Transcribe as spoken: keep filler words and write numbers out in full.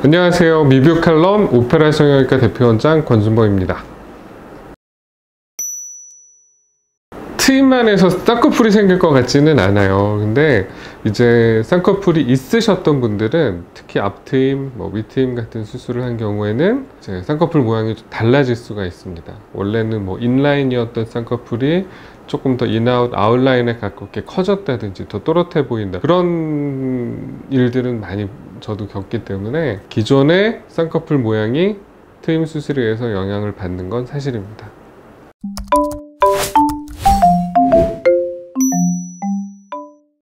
안녕하세요. 미뷰 칼럼 오페라 성형외과 대표원장 권순범입니다. 트임만 해서 쌍꺼풀이 생길 것 같지는 않아요. 근데 이제 쌍꺼풀이 있으셨던 분들은 특히 앞트임, 뭐 위트임 같은 수술을 한 경우에는 이제 쌍꺼풀 모양이 좀 달라질 수가 있습니다. 원래는 뭐 인라인이었던 쌍꺼풀이 조금 더 인아웃, 아웃라인에 가깝게 커졌다든지 더 또렷해 보인다, 그런 일들은 많이 저도 겪기 때문에 기존의 쌍꺼풀 모양이 트임 수술에 의해서 영향을 받는 건 사실입니다.